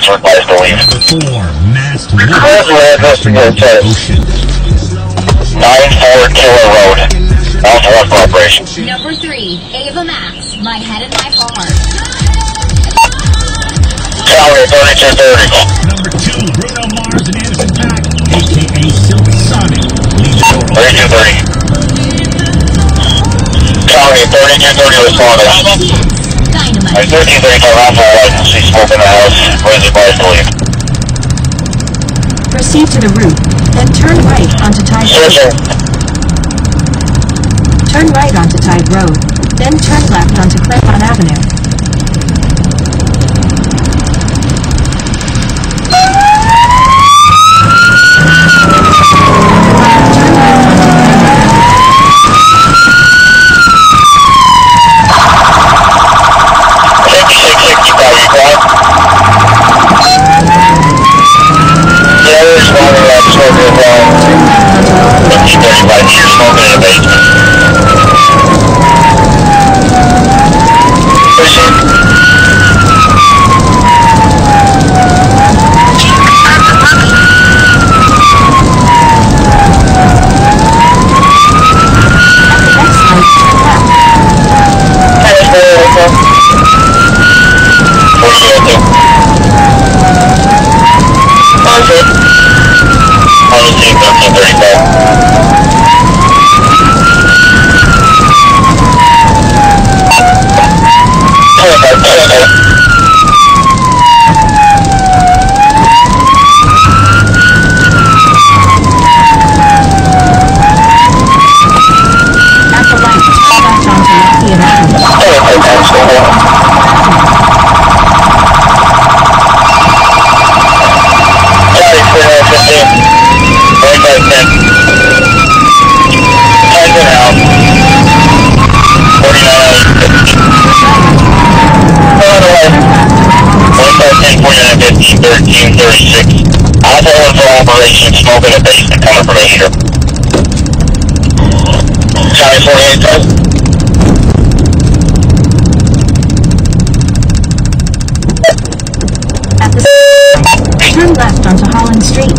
We're advised to leave. Number 4, masked Current address to get Ocean. 94 Killer Road. Northwest Corporation. Number 3, Ava Max, My Head and My Heart. Calgary 3230. Number 2, Bruno Mars and Anderson Paak, a.k.a. Silk Sonic. Leave the door open. 3230. Calgary 3230 responded. Dynamite. 1335 Alpha 1. See smoke in the house. Please advised to leave. Proceed to the route, then turn right onto Tide Road. Searching. Turn right onto Tide Road, then turn left onto Claremont Avenue. Smoking a base to come from Asia. County 48 10. At the turn left onto Holland Street.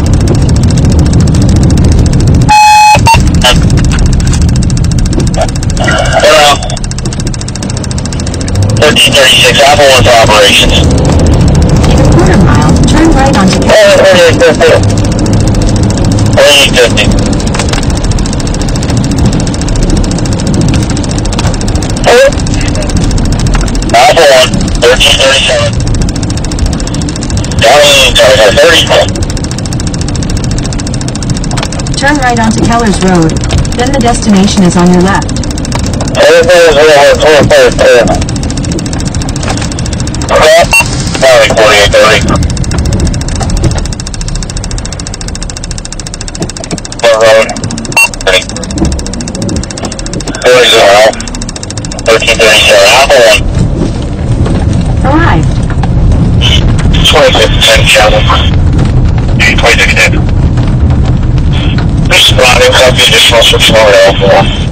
Around 1336 Apple 1 for operations. In a quarter mile, turn right onto 4850. Alpha 1, 1337. Down 30. Turn right onto Keller's Road, then the destination is on your left. County 4830. Road. 1337 Alpha 1. Arrived. 2610 Channel. 2610. Responding, copy additional 6 over Alpha 1.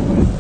Bye.